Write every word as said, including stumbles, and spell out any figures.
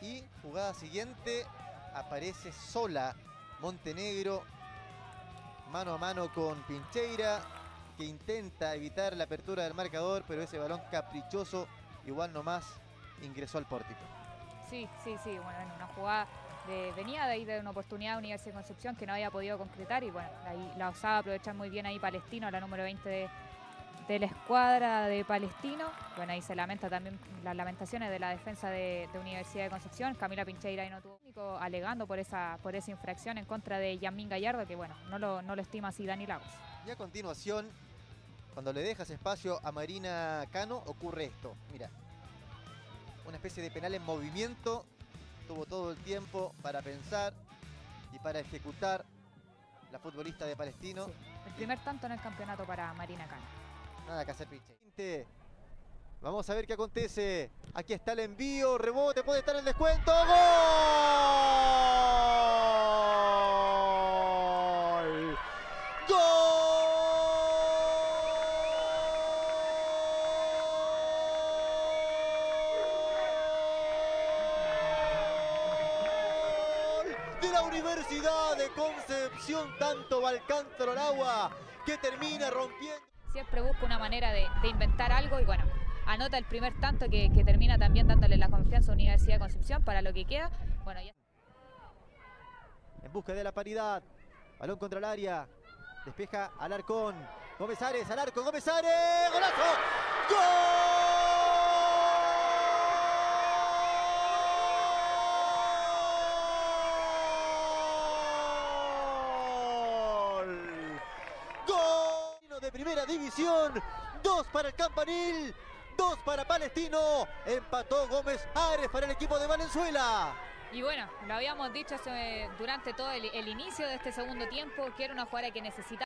Y jugada siguiente, aparece sola Montenegro, mano a mano con Pincheira, que intenta evitar la apertura del marcador, pero ese balón caprichoso, igual nomás, ingresó al pórtico. Sí, sí, sí, bueno, en una jugada de, venía de ahí de una oportunidad de Universidad de Concepción que no había podido concretar y bueno, ahí la osaba aprovechar muy bien ahí Palestino, la número veinte de, de la escuadra de Palestino. Bueno, ahí se lamenta también las lamentaciones de la defensa de, de Universidad de Concepción. Camila Pincheira ahí no tuvo técnico alegando por esa, por esa infracción en contra de Yamín Gallardo, que bueno, no lo, no lo estima así Dani Lagos. Y a continuación, cuando le dejas espacio a Marina Cano, ocurre esto. Mira, una especie de penal en movimiento. Tuvo todo el tiempo para pensar y para ejecutar la futbolista de Palestino. Sí, el primer tanto en el campeonato para Marina Cano. Nada que hacer, Pinche. Vamos a ver qué acontece. Aquí está el envío, rebote, puede estar el descuento. ¡Gol! ¡Gol! De la Universidad de Concepción, tanto Balcántaro Aragua, que termina rompiendo. Siempre busca una manera de, de inventar algo y bueno, anota el primer tanto que, que termina también dándole la confianza a Universidad de Concepción para lo que queda. Bueno, ya... En busca de la paridad, balón contra el área, despeja Alarcón, Gómez Ares, al arco, Gómez Ares, ¡golazo! ¡Gol! De primera división, dos para el Campanil, dos para Palestino, empató Gómez Ares para el equipo de Valenzuela. Y bueno, lo habíamos dicho hace, durante todo el, el inicio de este segundo tiempo, que era una jugada que necesitaba.